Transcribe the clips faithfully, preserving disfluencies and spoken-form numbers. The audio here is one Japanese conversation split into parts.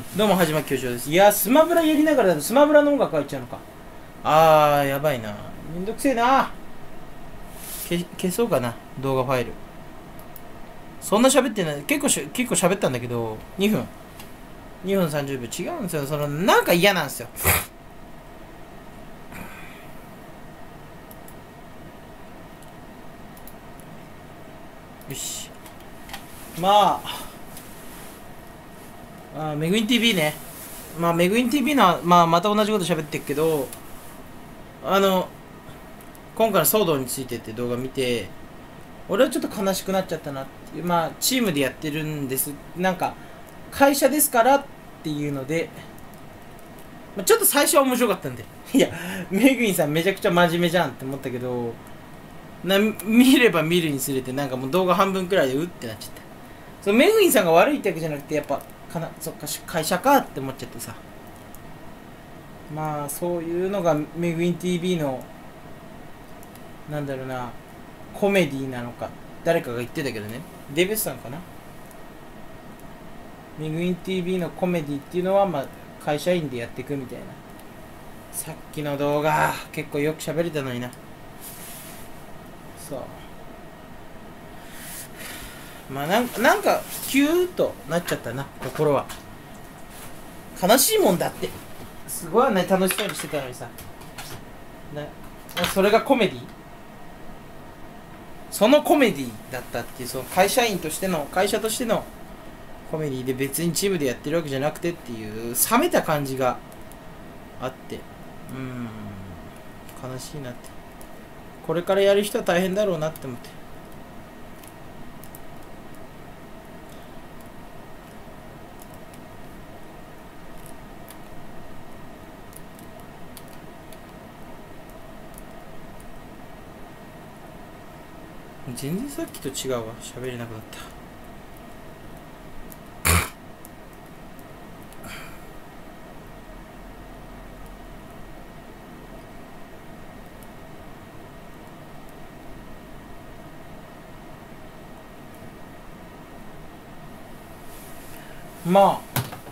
どうも、はじまき教授です。いや、スマブラやりながらだとスマブラの音楽入っちゃうのか。あー、やばいな。めんどくせえな。消、消そうかな、動画ファイル。そんな喋ってない。結構し、結構喋ったんだけど、にふん。にふんさんじゅうびょう。違うんですよ。その、なんか嫌なんですよ。よし。まあ、あメグイン ティーブイ ね。まあ、メグイン ティーブイ の、まあ、また同じこと喋ってるけど、あの、今回の騒動についてって動画見て、俺はちょっと悲しくなっちゃったなっていう。まあ、チームでやってるんです。なんか、会社ですからっていうので、まあ、ちょっと最初は面白かったんで。いや、メグインさんめちゃくちゃ真面目じゃんって思ったけど、な見れば見るにつれてなんかもう動画半分くらいでうってなっちゃった。そのメグインさんが悪いってわけじゃなくて、やっぱ、かな、そっか、会社かって思っちゃってさ。まあ、そういうのがメグイン ティーブイ の、なんだろうな、コメディなのか。誰かが言ってたけどね。デビスさんかな。メグイン ティーブイ のコメディっていうのは、まあ、会社員でやっていくみたいな。さっきの動画、結構よく喋れたのにな。そう。まあなんか、なんか、キューッとなっちゃったな、心は。悲しいもんだって。すごいね、楽しそうにしてたのにさ。な、それがコメディ、そのコメディだったっていう、その会社員としての、会社としてのコメディで別にチームでやってるわけじゃなくてっていう、冷めた感じがあって、うーん、悲しいなって。これからやる人は大変だろうなって思って。全然さっきと違うわ、喋れなくなった。ま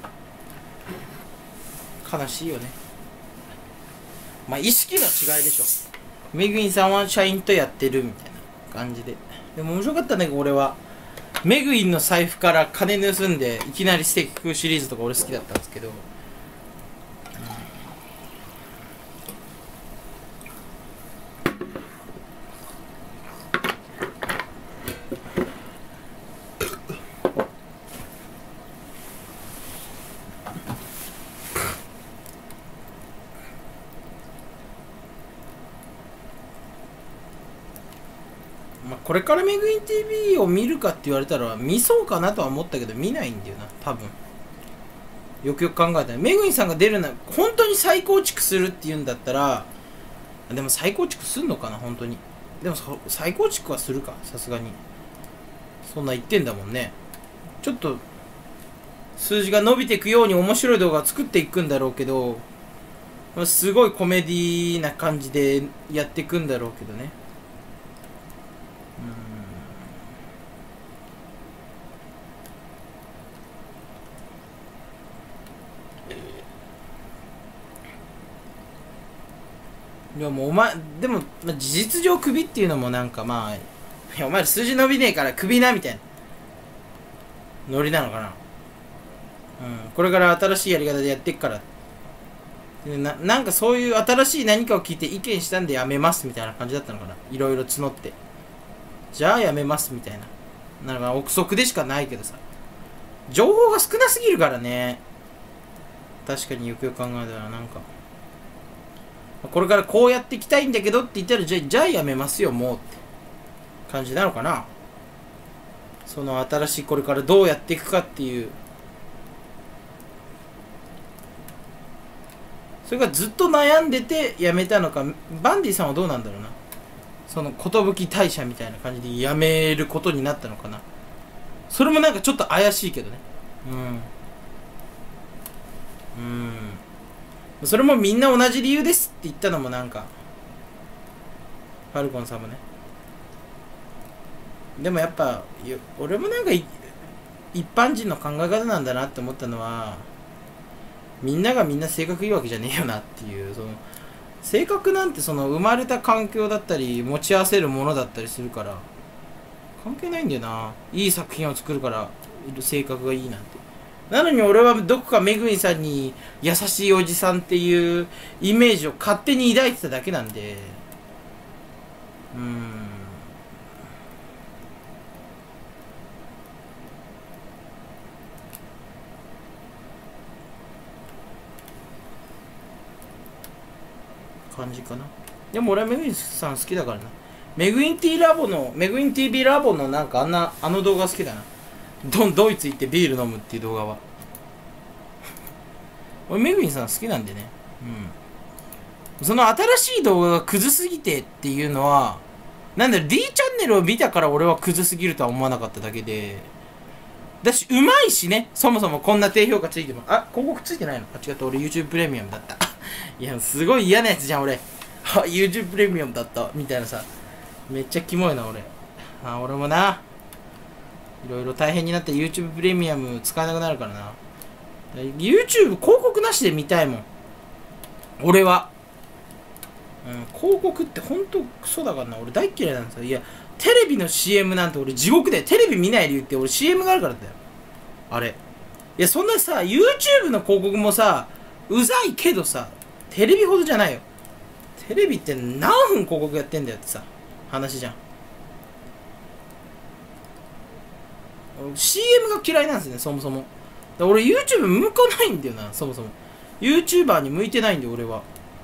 あ悲しいよね。まあ意識の違いでしょ。メグインさんは社員とやってるみたいな感じで。でも面白かったね、俺は。メグインの財布から金盗んでいきなりステーキシリーズとか俺好きだったんですけど、まあ、これからメグイン ティーブイ を見るかって言われたら見そうかなとは思ったけど見ないんだよな、多分。よくよく考えたらメグインさんが出るな、本当に再構築するっていうんだったら、でも再構築すんのかな本当に。でも再構築はするか、さすがに。そんな言ってんだもんね。ちょっと数字が伸びていくように面白い動画を作っていくんだろうけど、すごいコメディな感じでやっていくんだろうけどね。いやもうお前でも、まあ、事実上クビっていうのもなんかまあ、いやお前ら数字伸びねえからクビなみたいなノリなのかな。うん、これから新しいやり方でやっていくからな、なんかそういう新しい何かを聞いて意見したんでやめますみたいな感じだったのかな。いろいろ募って、じゃあやめますみたいな、なんか憶測でしかないけどさ、情報が少なすぎるからね。確かによくよく考えたらなんかこれからこうやっていきたいんだけどって言ったら、じゃあ、じゃあやめますよもうって感じなのかな。その新しいこれからどうやっていくかっていう、それがずっと悩んでてやめたのか。バンディさんはどうなんだろうな。その寿大社みたいな感じでやめることになったのかな。それもなんかちょっと怪しいけどね。うんうん、それもみんな同じ理由ですって言ったのもなんかファルコンさんもね。でもやっぱ俺もなんか一般人の考え方なんだなって思ったのは、 みんながみんな性格いいわけじゃねえよなっていう、その性格なんてその生まれた環境だったり持ち合わせるものだったりするから関係ないんだよな。いい作品を作るから性格がいいなんて。なのに俺はどこかめぐみさんに優しいおじさんっていうイメージを勝手に抱いてただけなんで、うーん感じかな。でも俺はめぐみさん好きだからな。メグインティーラボのメグイン ティーブイ ラボのなんかあんなあの動画好きだな。ドドイツ行ってビール飲むっていう動画は俺めぐみさん好きなんでね。うん。その新しい動画がクズすぎてっていうのはなんだろう D チャンネルを見たから俺はクズすぎるとは思わなかっただけで、だしうまいしね。そもそもこんな低評価ついても、あ広告ついてないの、あ違った、俺 YouTube プレミアムだったいやすごい嫌なやつじゃん俺あ YouTube プレミアムだったみたいなさ、めっちゃキモいな俺。あ俺もないろいろ大変になって YouTube プレミアム使えなくなるからな。 YouTube 広告なしで見たいもん俺は。うん、広告ってほんとクソだからな。俺大っ嫌いなんですよ。いやテレビの シーエム なんて俺地獄で、テレビ見ない理由って俺 シーエム があるからだよあれ。いやそんなさ YouTube の広告もさうざいけどさテレビほどじゃないよ。テレビって何分広告やってんだよってさ話じゃん。シーエム が嫌いなんですねそもそも。だ俺 YouTube 向かないんだよなそもそも。 YouTuber に向いてないんで俺は。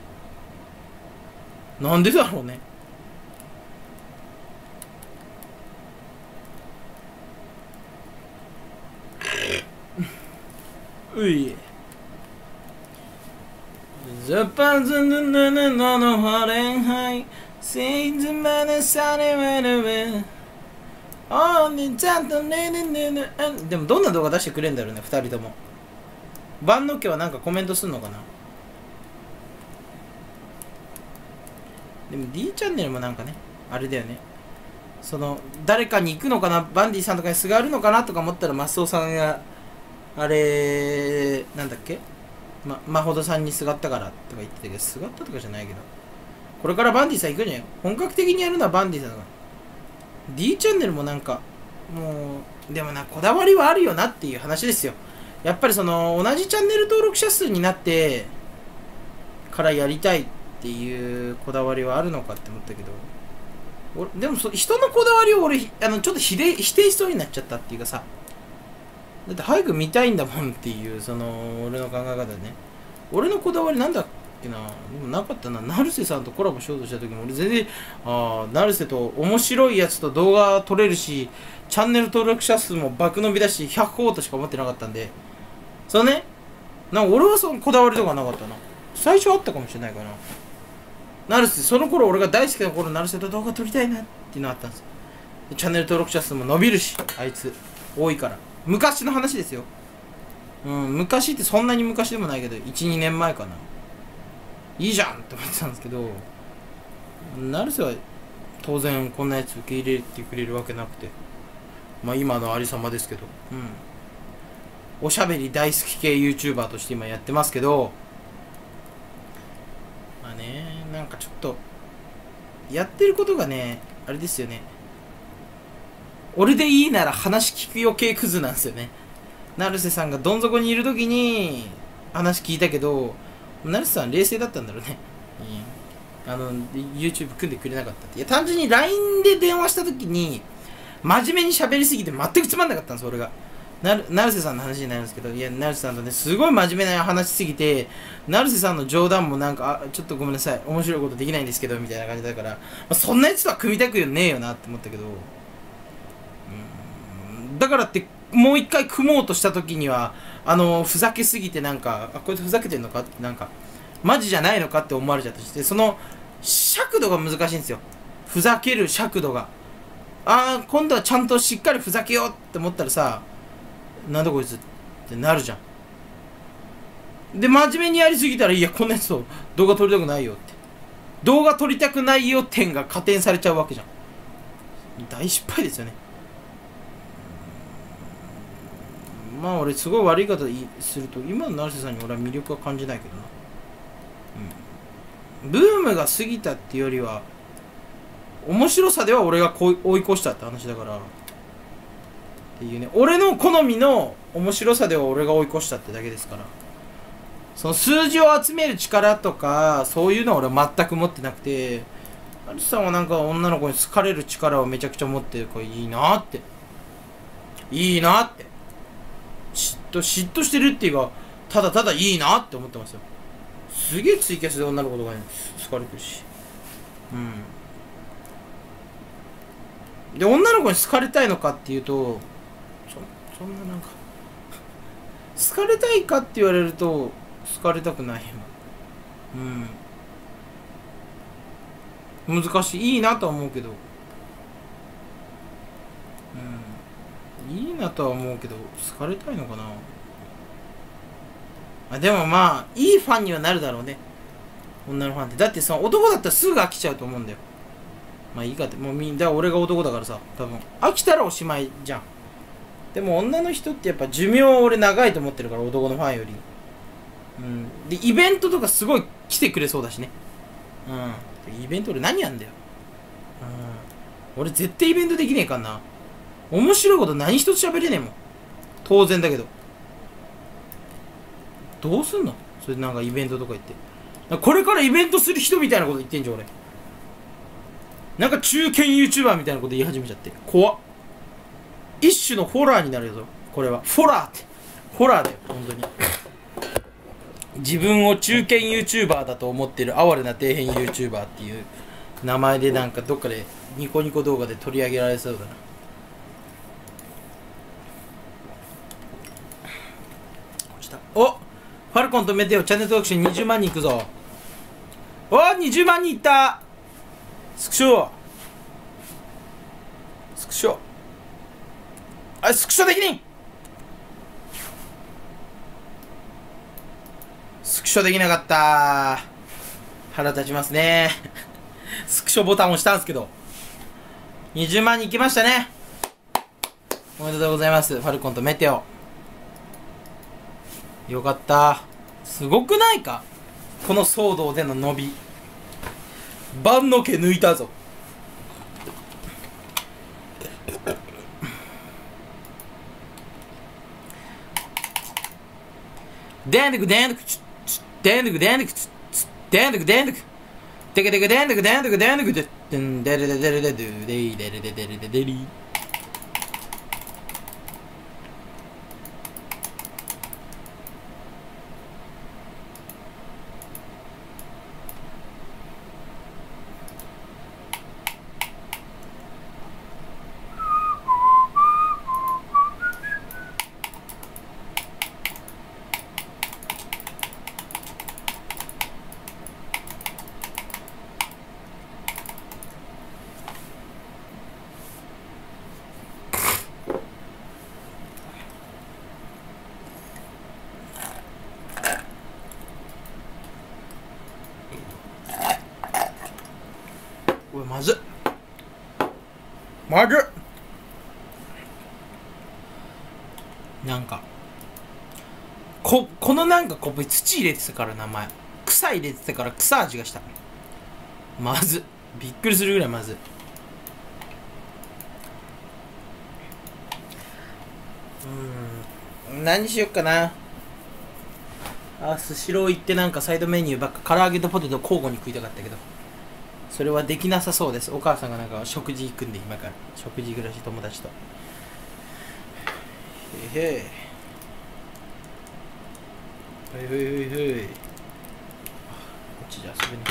なんでだろうね。ういザパズヌヌヌノのハレンハイセイズマネサネウェルウェあーにちゃんとねねねね。でもどんな動画出してくれんだろうねふたりとも。万の家はなんかコメントすんのかな。でも D チャンネルもなんかねあれだよね、その誰かに行くのかな、バンディさんとかにすがるのかなとか思ったらマスオさんがあれなんだっけままほどさんにすがったからとか言ってたけど、すがったとかじゃないけどこれからバンディさん行くんじゃない。本格的にやるのはバンディさんだから。 D チャンネルもなんかもうでもなこだわりはあるよなっていう話ですよ。やっぱりその同じチャンネル登録者数になってからやりたいっていうこだわりはあるのかって思ったけど、俺でもそ人のこだわりを俺あのちょっと否定否定しそうになっちゃったっていうかさ、だって早く見たいんだもんっていうその俺の考え方でね。俺のこだわりなんだっけな、でもなかったな。成瀬さんとコラボしようとした時も俺全然ああ成瀬と面白いやつと動画撮れるしチャンネル登録者数も爆伸びだしひゃくコートしか持ってなかったんで、そのねなんか俺はそのこだわりとかなかったな。最初あったかもしれないかな。成瀬その頃俺が大好きな頃成瀬と動画撮りたいなっていうのあったんですよ。チャンネル登録者数も伸びるしあいつ多いから。昔の話ですよ。うん、昔ってそんなに昔でもないけどいちにねんまえかな。いいじゃんって思ってたんですけど、成瀬は当然こんなやつ受け入れてくれるわけなくて、まあ今のありさまですけど、うん、おしゃべり大好き系 YouTuber として今やってますけど、まあねなんかちょっとやってることがねあれですよね。俺でいいなら話聞くよ系クズなんですよね。成瀬さんがどん底にいる時に話聞いたけど成瀬さん冷静だったんだろうね、うん、あの YouTube 組んでくれなかったって。いや単純に ライン で電話した時に真面目に喋りすぎて全くつまんなかったんです俺が。な成瀬さんの話になるんですけど、いや成瀬さんとねすごい真面目な話しすぎて成瀬さんの冗談もなんかあちょっとごめんなさい面白いことできないんですけどみたいな感じだから、まあ、そんなやつとは組みたくねえよなって思ったけど、だからってもう一回組もうとした時にはあのふざけすぎてなんかあこいつふざけてんのかってなんかマジじゃないのかって思われちゃったし、その尺度が難しいんですよ。ふざける尺度がああ今度はちゃんとしっかりふざけようって思ったらさなんだこいつってなるじゃん。で真面目にやりすぎたらいやこんなやつと動画撮りたくないよって動画撮りたくないよ点が加点されちゃうわけじゃん。大失敗ですよね。 まあ俺すごい悪い方すると今の成瀬さんに俺は魅力は感じないけどな。うん、ブームが過ぎたっていうよりは面白さでは俺がこう追い越したって話だからっていうね。俺の好みの面白さでは俺が追い越したってだけですから、その数字を集める力とかそういうのは俺は全く持ってなくて、成瀬さんはなんか女の子に好かれる力をめちゃくちゃ持ってるからいいなっていいなって嫉妬嫉妬してるっていうか、ただただいいなって思ってますよ。すげえツイキャスで女の子とかに好かれてるし、うんで女の子に好かれたいのかっていうと、そそんななんか好かれたいかって言われると好かれたくないよ。うん難しい。いいなとは思うけど、うんいいなとは思うけど好かれたいのかな。あでもまあいいファンにはなるだろうね、女のファンって。だってさ男だったらすぐ飽きちゃうと思うんだよ。まあいいかって、もうみんな俺が男だからさ、多分飽きたらおしまいじゃん。でも女の人ってやっぱ寿命俺長いと思ってるから、男のファンより。うんでイベントとかすごい来てくれそうだしね。うんイベント俺何やんだよ。うん俺絶対イベントできねえかんな。面白いこと何一つ喋れねえもん。当然だけどどうすんのそれ。なんかイベントとか言ってこれからイベントする人みたいなこと言ってんじゃん俺。なんか中堅 YouTuber みたいなこと言い始めちゃって怖っ。一種のホラーになるぞこれは。フォラーってホラーだよ本当に。自分を中堅 YouTuber だと思ってる哀れな底辺 YouTuber っていう名前でなんかどっかでニコニコ動画で取り上げられそうだな。おファルコンとメテオチャンネル登録者にじゅうまん人いくぞ。おにじゅうまん人いった。スクショスクショあれスクショできねん。スクショできなかった。腹立ちますねスクショボタン押したんですけどにじゅうまん人いきましたね。おめでとうございます。ファルコンとメテオよかった。すごくないかこの騒動での伸び。万の毛抜いたぞ。でんでくでんでくでんでくでんでくでんでくでんでくでけでけでんでくでんでくでんでくででんでれででれでででいでれででれででり。これまずっまずっなんかここのなんかコップに土入れてたから名前草入れてたから草味がした。まずっびっくりするぐらいまずっ。うーん何しよっかな。あスシロー行ってなんかサイドメニューばっか唐揚げとポテト交互に食いたかったけどそれはできなさそうです。お母さんがなんか食事行くんで今から食事暮らし友達とへへへいへいへいへいこっちじゃ遊べない。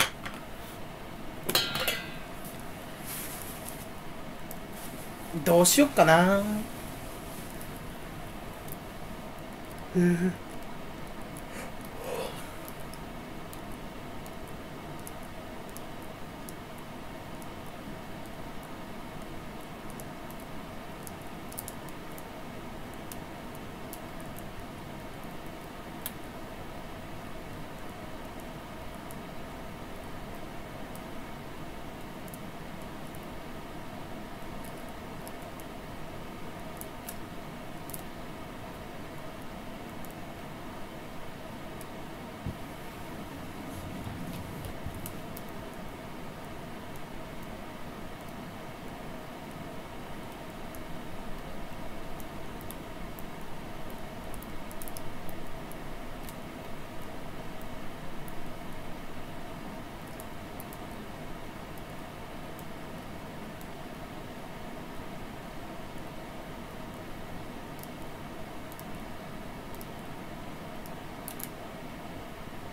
どうしよっかな。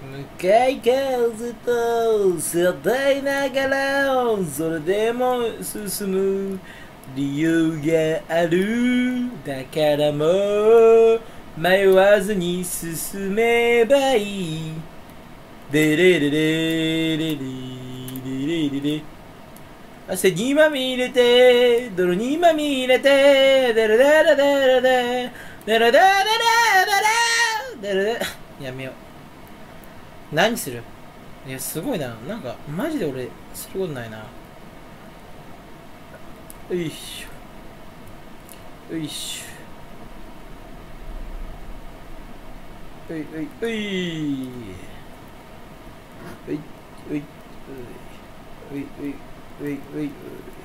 向かい風と背負いながらそれでも進む理由がある。だからもう迷わずに進めばいい。デレレレレレレレレ汗にまみれて泥にまみれてデレレレレレレデレレレレレデレレやめよう。何する？いやすごいな。なんかマジで俺することないな。よいしょよいしょ。おいおいおいおいおいおいおいおいおいおいおい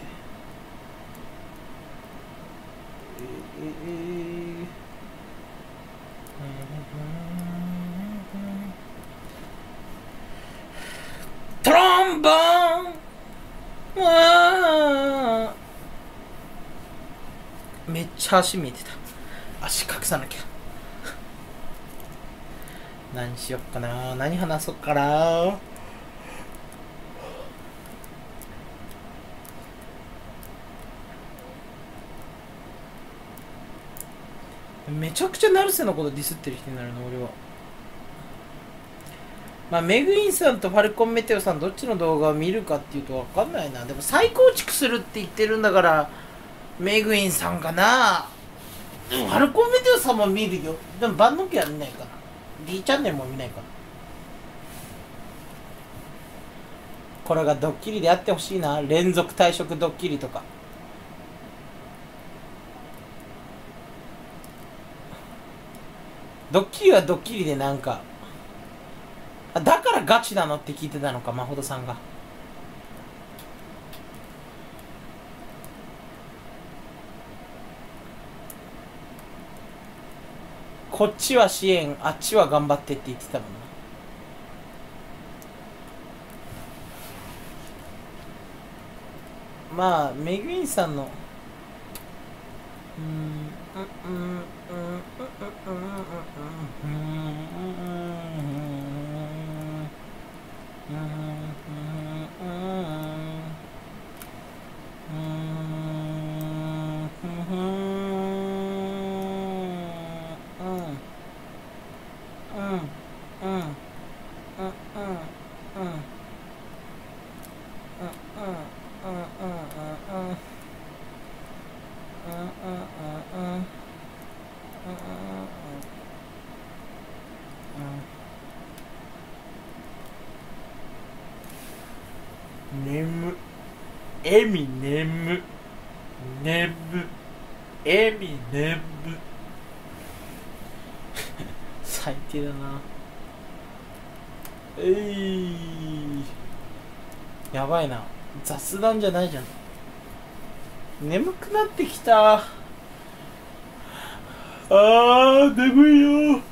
トロンボーン。わーめっちゃ足見えてた。足隠さなきゃ。何しよっかな。何話そっかな。めちゃくちゃ成瀬のことディスってる人になるの俺は。まあメグインさんとファルコンメテオさんどっちの動画を見るかっていうと分かんないな。でも再構築するって言ってるんだからメグインさんかな。でもファルコンメテオさんも見るよ。でもバンドキは見ないかな。 D チャンネルも見ないかな。これがドッキリであってほしいな。連続退職ドッキリとか。ドッキリはドッキリでなんかだからガチなのって聞いてたのか、まほどさんが。こっちは支援、あっちは頑張ってって言ってたもんな。まあメグインさんのうんうんうんうんうんうんうん眠エミ眠眠エミ眠最低だな。えいやばいな。雑談じゃないじゃん。眠くなってきた。あー眠いよ。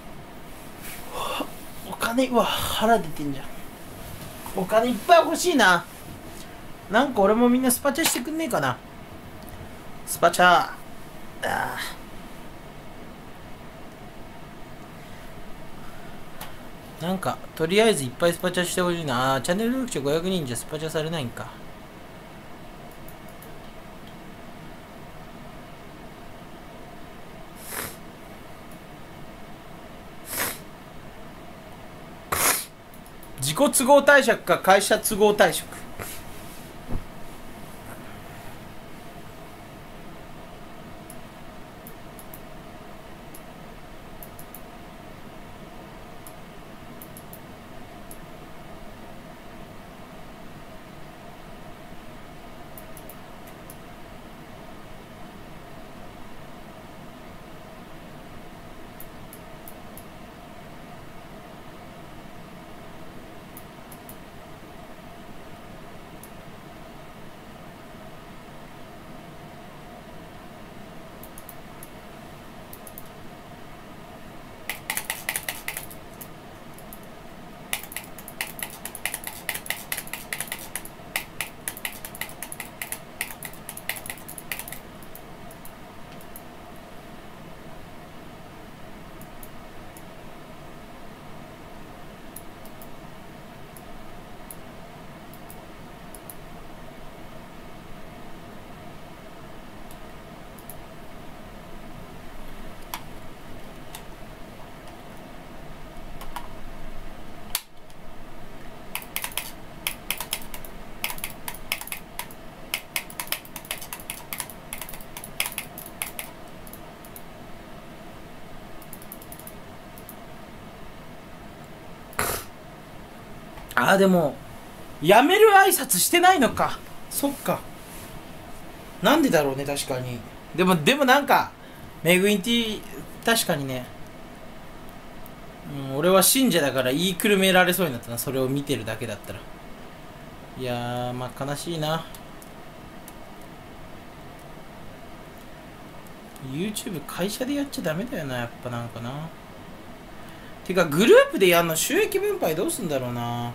お金、うわ腹出てんじゃん。お金いっぱい欲しいな。なんか俺もみんなスパチャしてくんねえかな。スパチャあなんかとりあえずいっぱいスパチャしてほしいな。あチャンネル登録者ごひゃくにんじゃスパチャされないんか。自己都合退職か会社都合退職。 あーでもやめる挨拶してないのか。そっか。なんでだろうね、確かに。でもでもなんかメグインティ確かにね、うん、俺は信者だから言いくるめられそうになったな、それを見てるだけだったら。いやー、まあ悲しいな。 YouTube 会社でやっちゃダメだよな、やっぱなんかな。てかグループでやんの収益分配どうすんだろうな。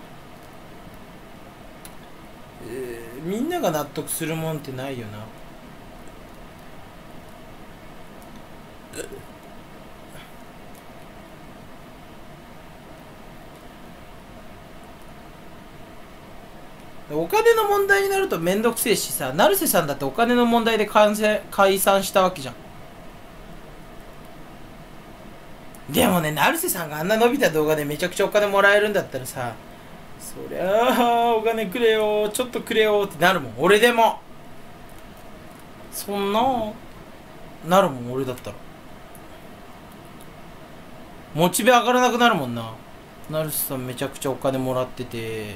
えー、みんなが納得するもんってないよな。お金の問題になるとめんどくせえしさ、成瀬さんだってお金の問題で解散解散したわけじゃん。でもね、成瀬さんがあんな伸びた動画でめちゃくちゃお金もらえるんだったらさ、そりゃあお金くれよ、ちょっとくれよってなるもん。俺でもそんななるもん、俺だったらモチベ上がらなくなるもんな。成瀬さんめちゃくちゃお金もらってて、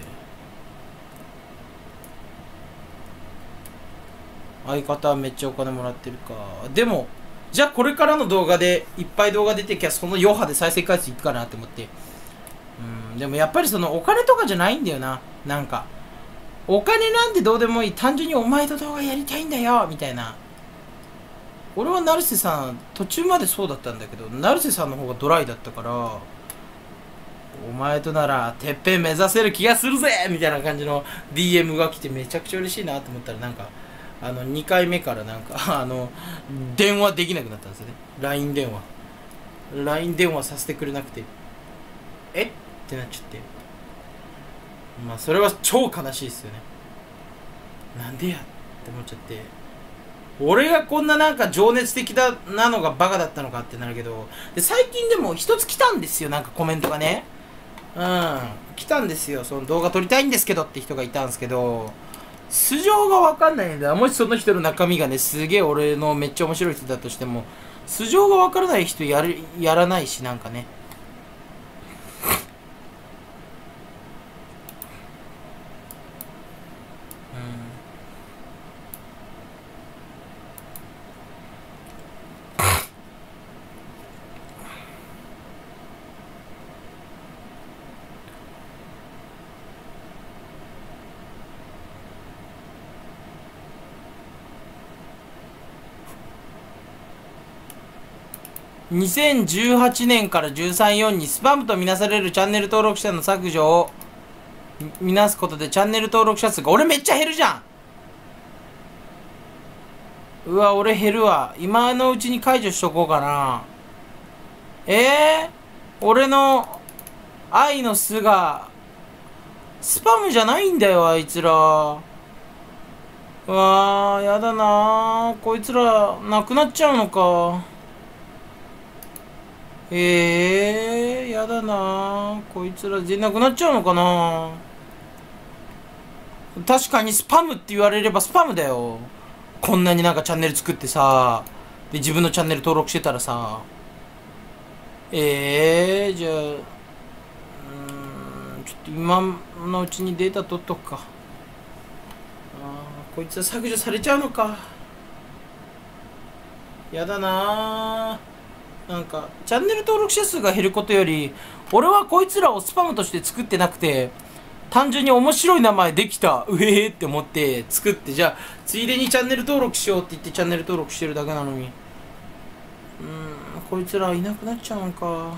相方はめっちゃお金もらってるか。でもじゃあこれからの動画でいっぱい動画出てきゃその余波で再生回数いくかなって思って。うん、でもやっぱりそのお金とかじゃないんだよな。なんかお金なんてどうでもいい、単純にお前と動画やりたいんだよみたいな。俺は成瀬さん途中までそうだったんだけど、成瀬さんの方がドライだったから、お前とならてっぺん目指せる気がするぜみたいな感じの ディーエム が来てめちゃくちゃ嬉しいなと思ったら、なんかあのにかいめからなんかあの電話できなくなったんですよね。 ライン 電話 ライン 電話させてくれなくて、えってなっちゃって、まあそれは超悲しいっすよね。なんでやって思っちゃって、俺がこんななんか情熱的だなのがバカだったのかってなるけど、で最近でも一つ来たんですよ、なんかコメントがね。うん来たんですよ。その動画撮りたいんですけどって人がいたんですけど、素性が分かんないんだ。もしその人の中身がね、すげえ俺のめっちゃ面白い人だとしても、素性が分からない人やるやらないし、なんかね。にせんじゅうはちねんからじゅうさん、よんにスパムとみなされるチャンネル登録者の削除をみなすことでチャンネル登録者数が、俺めっちゃ減るじゃん。うわ、俺減るわ。今のうちに解除しとこうかな。えー、俺の愛の巣がスパムじゃないんだよ、あいつら。うわー、やだなー。こいつらなくなっちゃうのか。ええー、やだな。こいつら全然なくなっちゃうのかな。確かにスパムって言われればスパムだよ。こんなになんかチャンネル作ってさ、で自分のチャンネル登録してたらさ。ええー、じゃあ、うーん、ちょっと今のうちにデータ取っとくか。あー、こいつは削除されちゃうのか。やだなー。なんかチャンネル登録者数が減ることより、俺はこいつらをスパムとして作ってなくて、単純に面白い名前できた、うへへって思って作って、じゃあついでにチャンネル登録しようって言ってチャンネル登録してるだけなのに、うーん、こいつらいなくなっちゃうのか。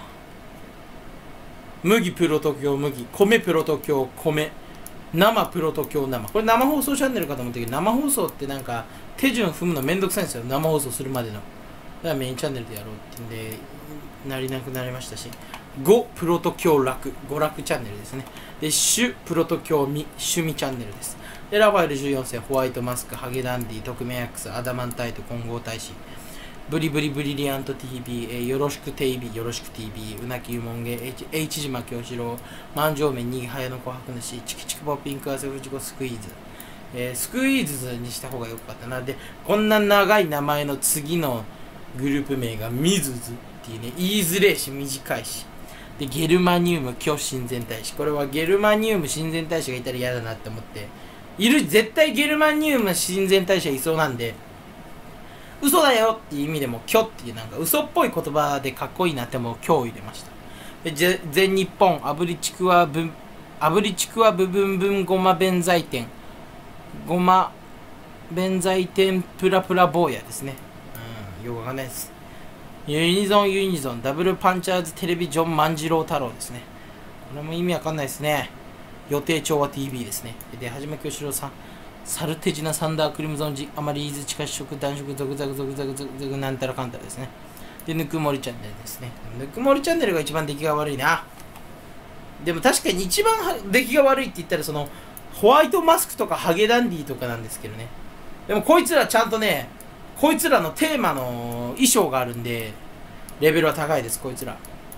麦プロ東京麦、米プロ東京米、生プロ東京生。これ生放送チャンネルかと思ったけど、生放送ってなんか手順踏むのめんどくさいんですよ、生放送するまでの。だからメインチャンネルでやろうってんでなりなくなりましたし、ごプロト京楽、娯楽チャンネルですね。で、シュプロト京味、趣味チャンネルです。で、ラファエルじゅうよん世、ホワイトマスク、ハゲダンディ、特命 X、アダマンタイト、混合大使、ブリブリブリリアント ティービー、えー、よろしくテイビー、よろしく ティービー、うなきゆもんげ、H, H 島京志郎、万丈麺、にぎはやの琥珀主、チキチキポッピンク、アセフジコスクイーズ、えー、スクイーズにした方がよかったな。で、こんな長い名前の次のグループ名がミズズっていうね、言いづれえし短いし。 でゲルマニウム巨親善大使、これはゲルマニウム親善大使がいたら嫌だなって思って、いる、絶対ゲルマニウム親善大使はいそうなんで、嘘だよっていう意味でも巨っていうなんか嘘っぽい言葉でかっこいいなってもう巨を入れました。で全日本炙りちくわぶ炙りちくわ部分分ごま弁財天ごま弁財天プラプラ坊やですね。うん、よくわかんないです。ユニゾンユニゾンダブルパンチャーズテレビジョン万次郎太郎ですね。これも意味わかんないですね。予定調和 ティーブイ ですね。で、はじめきよしろうさん、サルテジナサンダークリムゾンジ、アマリーズ地下食男色ゾクザクゾクザクゾクザクなんたらかんたらですね。で、ぬくもりチャンネルですね。ぬくもりチャンネルが一番出来が悪いな。でも確かに一番出来が悪いって言ったらそのホワイトマスクとかハゲダンディとかなんですけどね。でもこいつらちゃんとね、こいつらのテーマの衣装があるんで、レベルは高いです、こいつら。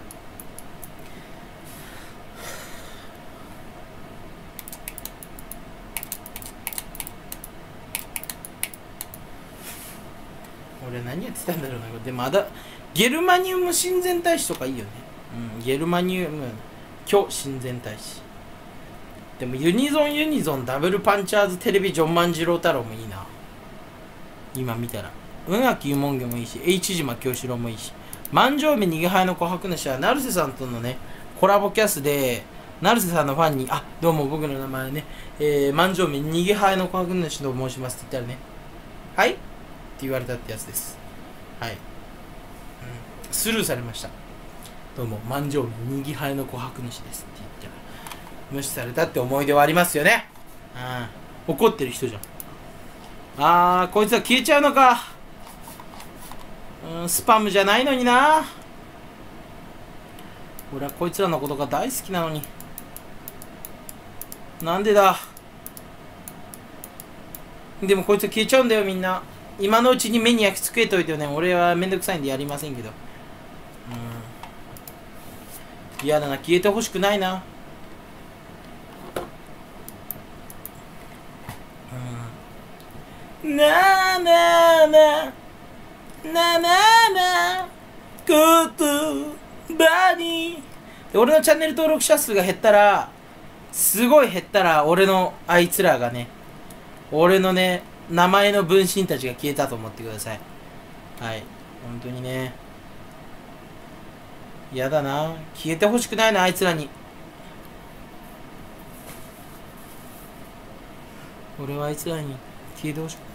俺何やってたんだろうな。でもまだ、ゲルマニウム親善大使とかいいよね。うん、ゲルマニウム、巨親善大使。でもユニゾンユニゾンダブルパンチャーズテレビジョン万次郎太郎もいいな。今見たら。宇垣湯門魚もいいし、H 島京志郎もいいし。万丈目逃げ早の琥珀主は成瀬さんとのね、コラボキャスで、成瀬さんのファンに、あ、どうも僕の名前ね、えー、万丈目逃げ早の琥珀主と申しますって言ったらね、はいって言われたってやつです。はい。うん、スルーされました。どうも、万丈目逃げ早の琥珀主ですって言ったら、無視されたって思い出はありますよね。うん。怒ってる人じゃん。あー、こいつは消えちゃうのか。うん、スパムじゃないのにな。俺はこいつらのことが大好きなのに。なんでだ。でもこいつは消えちゃうんだよみんな。今のうちに目に焼き付けといてよね。俺はめんどくさいんでやりませんけど。うん。嫌だな。消えてほしくないな。うん。なあなあなあ。ななな言葉に。俺のチャンネル登録者数が減ったら、すごい減ったら、俺のあいつらがね、俺のね、名前の分身たちが消えたと思ってください。はい。本当にね。嫌だな。消えてほしくないな、あいつらに。俺はあいつらに消えてほしくない。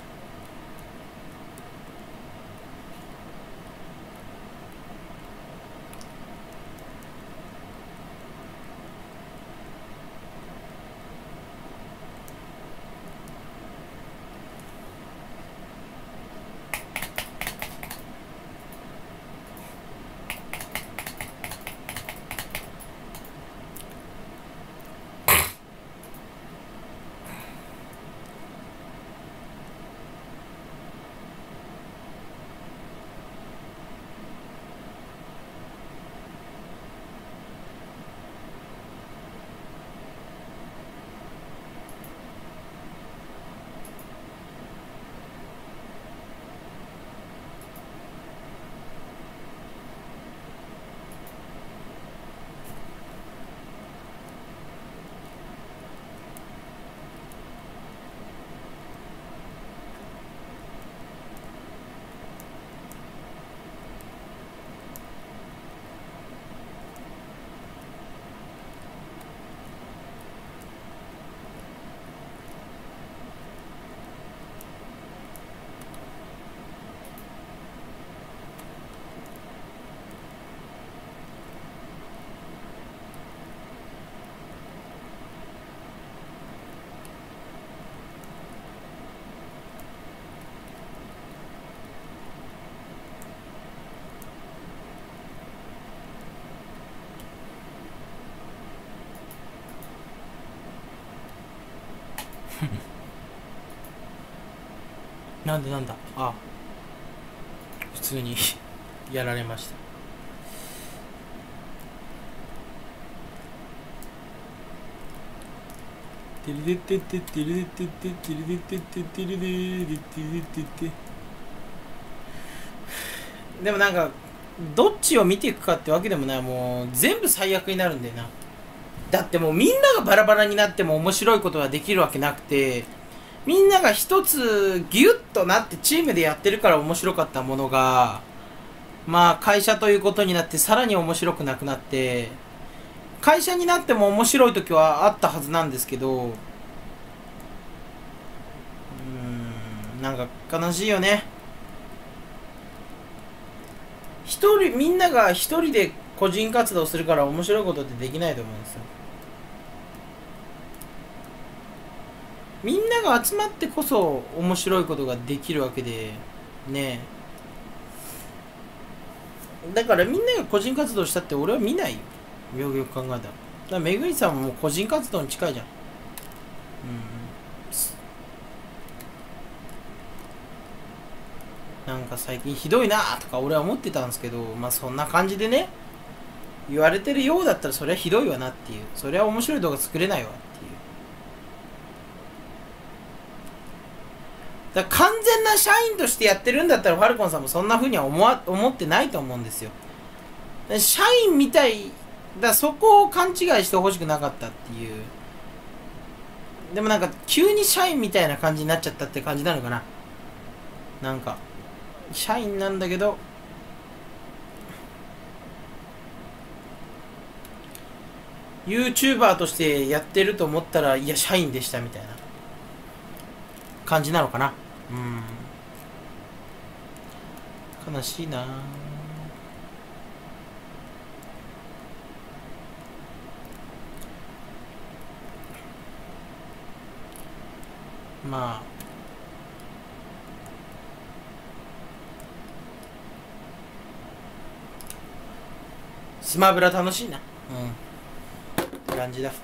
なんでなんだ。あ、普通にやられました。テレレテテテレレテテテレレテテテレレテテテテ。でもなんかどっちを見ていくかってわけでもない。もう全部最悪になるんだよな。だってもうみんながバラバラになっても面白いことができるわけなくて、みんなが一つギュッとなってチームでやってるから面白かったものが、まあ会社ということになってさらに面白くなくなって、会社になっても面白い時はあったはずなんですけど、うーん、なんか悲しいよね。一人、みんなが一人で個人活動するから面白いことってできないと思うんですよ。みんなが集まってこそ面白いことができるわけで、ねえ。だからみんなが個人活動したって俺は見ないよ。よくよく考えたら。だからめぐみさんももう個人活動に近いじゃん。うん。なんか最近ひどいなとか俺は思ってたんですけど、まあそんな感じでね、言われてるようだったらそりゃひどいわなっていう。そりゃ面白い動画作れないわっていう。だから完全な社員としてやってるんだったらファルコンさんもそんな風には思わ思ってないと思うんですよ。社員みたいだ、そこを勘違いしてほしくなかったっていう。でもなんか急に社員みたいな感じになっちゃったって感じなのかな。なんか社員なんだけどYouTuber としてやってると思ったらいや社員でしたみたいな感じなのかな。うん、悲しいな。まあスマブラ楽しいな。うんって感じだ。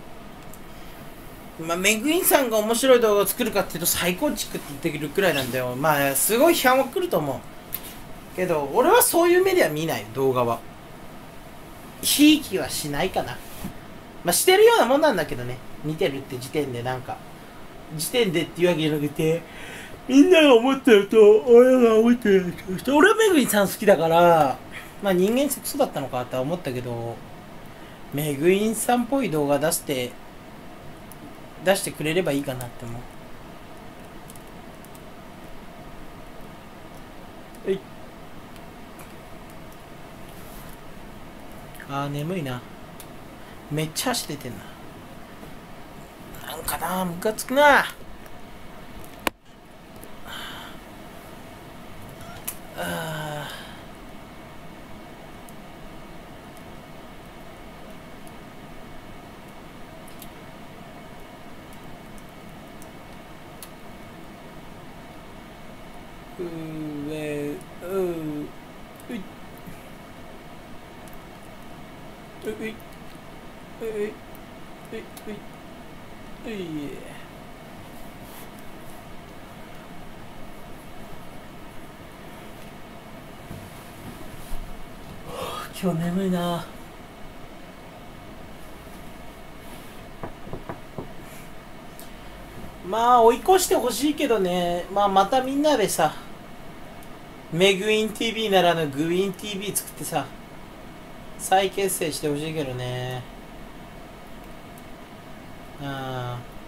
まあ、メグインさんが面白い動画を作るかっていうと最高築って言ってくるくらいなんだよ。まあすごい批判は来ると思うけど、俺はそういう目では見ない。動画はひいきはしないかな。まあしてるようなもんなんだけどね、見てるって時点で。なんか時点でっていうわけじゃなくて、みんなが思ってると俺が思ってると、俺はメグインさん好きだから、まあ人間クソだったのかとは思ったけど、メグインさんっぽい動画出して出してくれればいいかなって思う。えい。あー眠いな。めっちゃ足出てんな。なんかな、ムカつくな。あーうえうういういういういういうい。今日眠いな。まあ追い越してほしいけどね。まあまたみんなでさ、メグイン ティーブイ ならぬグイン ティーブイ 作ってさ、再結成してほしいけどね。ああ。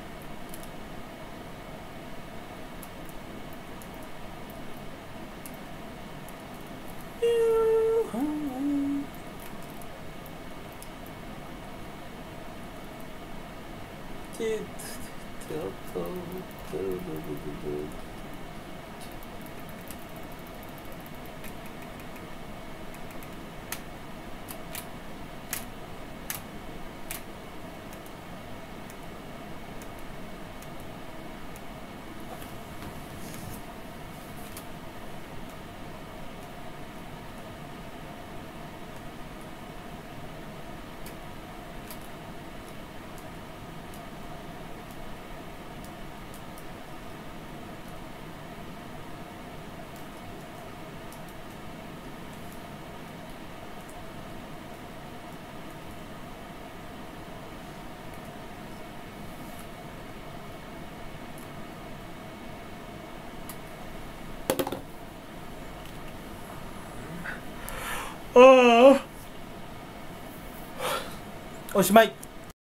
おしまい。